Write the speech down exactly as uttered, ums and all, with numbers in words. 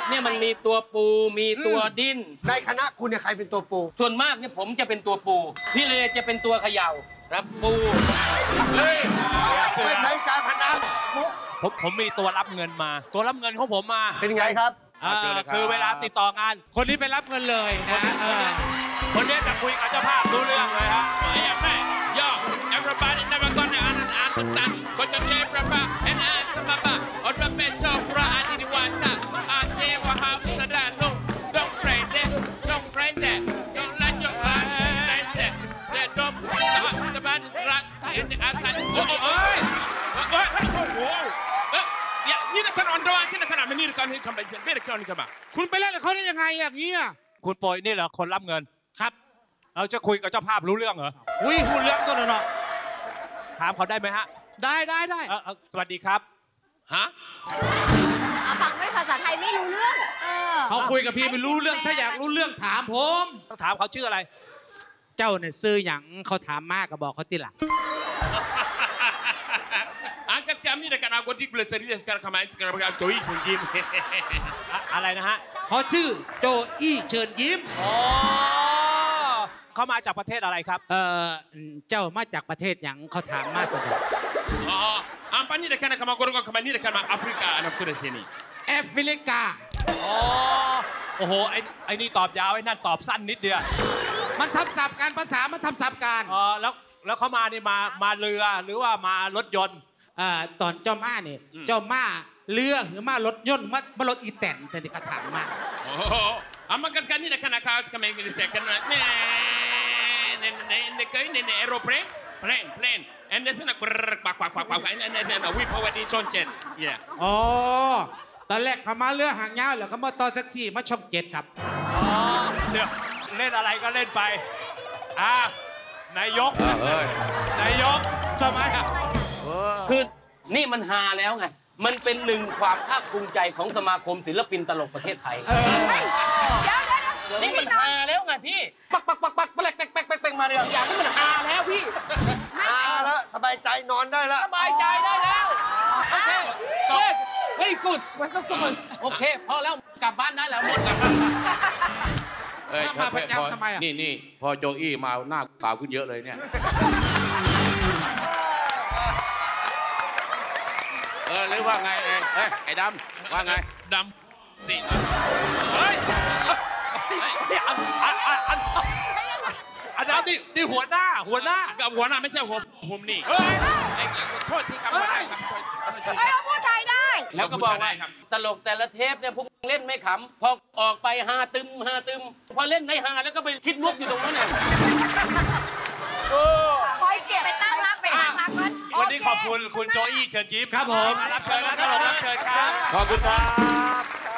กเนี่ยมันมีตัวปูมีตัวดิ้นในคณะคุณเนี่ยใครเป็นตัวปูส่วนมากเนี่ยผมจะเป็นตัวปูพี่เลจะเป็นตัวเขย่ารับปูเลยไม่ใช่การพนันผมผมมีตัวรับเงินมาตัวรับเงินของผมมาเป็นไงครับคือเวลาติดต่องานคนนี้ไปรับเงินเลยนะคนนี้จะคุยกับเจ้าภาพรู้เรื่องเลยฮะแม่ย่อ everybody never gonna understand ก็จะเจ็บระบาด and I สมาบ้าอดแบบไม่ชอบร้านที่วันตาอาเช่ว่าหาวิสดาลง don't pray that don't pray that don't let your heart like that that don't stop จะบ้านอิสระ in the outside โอ้โหเอ้ยเอ้ยโอ้โหเอ้ยอย่านี่นะขนาดร้อนที่นะขนาดมันนี่นะขนาดนี้คำเป็นเช่นเป็นแค่นี้ครับคุณไปเล่นกับเขาได้ยังไงอย่างนี้อ่ะคุณโปรยนี่เหรอคนรับเงินครับเราจะคุยกับเจ้าภาพรู้เรื่องเหรออุ้ยพูดเรื่องตัวเนาะถามเขาได้ไหมฮะได้ได้ได้สวัสดีครับฮะฟังไม่ภาษาไทยไม่รู้เรื่องเขาคุยกับพี่ไม่รู้เรื่องถ้าอยากรู้เรื่องถามผมต้องถามเขาชื่ออะไรเจ้าเนี่ยซื้ออย่างเขาถามมากก็บอกเขาติหลัง Angkat sekarang ni dekat aku di bulan seri sekarang kemarin sekarang berkata Joey เชิญยิ้มอะไรนะฮะเขาชื่อโจอี้เชิญยิ้มอ๋อเขามาจากประเทศอะไรครับเออเจ้ามาจากประเทศอย่างเขาถามมากสุดอ๋ออันนี้dekat kemarin aku orang kemarin dekat Afrika nafsu di sini แอฟริกาอ๋อโอ้โหไอ้ไอ้นี่ตอบยาวไอ้นั่นตอบสั้นนิดเดียวมันทับศัพท์การภาษามันทับศัพท์การอ๋อแล้วแล้วเขามานี่มามาเรือหรือว่ามารถยนต์ตอนเจ้าม่าเนี่ยเจ้าม่าเรือหรือม่ารถยนต์มามารถอีแตนจะได้กระถางมากโอ้โหอามากันสกันนี่นะคณะข่าวสกัมเองนี่เสียกันนะเนี่ยเนี่ยเนี่ยเนี่ยเคยเนี่ยเนี่ย aeroplane plane plane and this นักปากปากปากปากอันนั้นเนี่ยวิภาวดีชนเจ็ดเนี่ยอ๋อตอนแรกเขามาเรือหางยาวแล้วเขามาต่อแท็กซี่มาช่องเจ็ดครับอ๋อเดี๋ยวเล่นอะไรก็เล่นไปอ่านายกนายกทำไมอ่ะคือนี่มันฮาแล้วไงมันเป็นหนึ่งความภาคภูมิใจของสมาคมศิลปินตลกประเทศไทยนี่มันฮาแล้วไงพี่ปักปักปักปักแปลกแปลกแปลกแปลกมาเรื่องอย่างนี้มันฮาแล้วพี่ฮาแล้วสบายใจนอนได้แล้วสบายใจได้แล้วโอเคเฮ้ยเฮ้ยกุดมันก็กุดโอเคพอแล้วกลับบ้านได้แล้วหมดแล้วเอ้ยมาประจำทำไมอ่ะนี่นี่พอโจอี้มาหน้าขาวขึ้นเยอะเลยเนี่ยเออหรือว่าไงเอ้ยไอ้ดำว่าไงดำสิเฮ้ยอันอันอันอันอันนั้นนี่นี่หัวหน้าหัวหน้ากับหัวหน้าไม่ใช่หัวผมนี่เฮ้ยโทษทีครับได้ครับเฮ้ยพูดไทยได้แล้วก็บอกว่าตลกแต่ละเทปเนี่ยพวกเล่นไม่ขำพอออกไปฮาตึมฮาตึมพอเล่นในฮาแล้วก็ไปคิดมุกอยู่ตรงนั้นน่ะโอ้คอยเก็บไปตั้งรักไปตั้งรักก่อนวันนี้ขอบคุณคุณโจอี้เชิญยิ้มครับผมรับเชิญนะตลกรับเชิญครับขอบคุณครับ